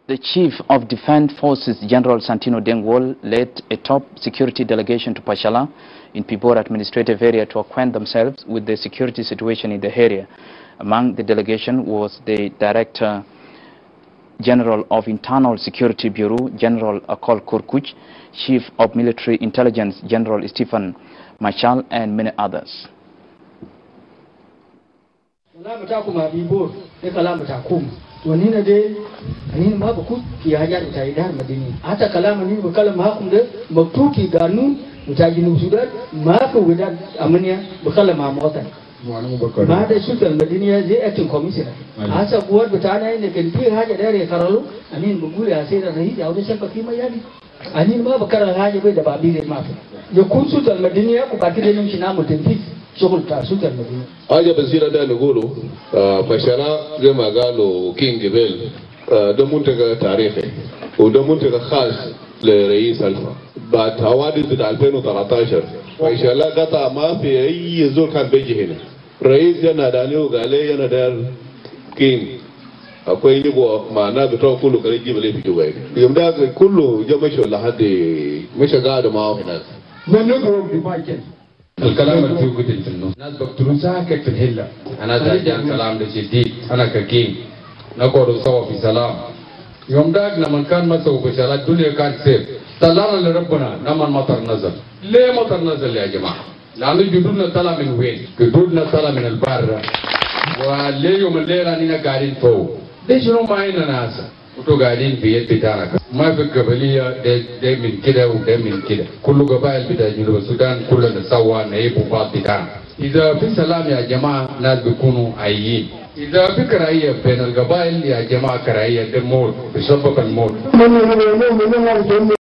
The Chief of Defense Forces, General Santino Dengwol, led a top security delegation to Pashala in Pibor administrative area to acquaint themselves with the security situation in the area. Among the delegation was the Director General of Internal Security Bureau, General Akol Kurkuch, Chief of Military Intelligence, General Stephen Machal, and many others. ونينا دي أنين ما بكون في حاجات متعيدها مدني حتى كلام أنين بكلم معكم ده مكتوب في قانون متعين وسودان ما في وداد أمنيا بكلم مع مواطن ما هذا الشرطة المدنية زي أكتن كوميسينا هذا قوات بتاعنا إن كان في حاجة داري يكرروا أنين بقول يا سيد الرئيس أو ده شبكة فيما يعني أنين ما بكرر حاجة بيد بعبير ما في يكون شرطة المدنية وبعدين نمشي نعمل تنفيذ شغل تاع شرطة المدنية. حاجة بسيطة ده نقوله فشلا زي ما قالوا كينج جبل ده منتجع تاريخي وده منتجع خاص لرئيس ألفا بعد حوادث بتاع 2013 فإن شاء الله قطع ما في أي زول كان بيجي هنا رئيس جنا دانيو قال لي أنا دار كينج أكوي يبغى معنا بتوع كله كله يجيب لي في جوائي يوم ده كله جا مشوا لحد مش قاعد معه هنا. الكلام اللي فيه قتل في النص ناس بقتلوا ساكت في الهلة أنا زاجان كلام ده شديد أنا ككين نقعد سوا في سلام يوم داك لما كان مسوا بشارات الدنيا كان سيف طلعنا لربنا لما المطر نزل ليه مطر نزل يا جماعة لأنه جدودنا طلع من وين جدودنا طلع من البر وليه يوم الليلة أننا قاعدين فوق ليش شنو معينا ناسا وتو قاعدين في يد بتاعنا ما في قبلية ده من كده وده من كده كل قبائل بتاع جنوب السودان كلنا سوا نعيب بعض بتاعنا إذا في سلام يا جماعة ناس بيكونوا عايين إذا في كراهية بين القبائل يا جماعة كراهية ده موت بسبب الموت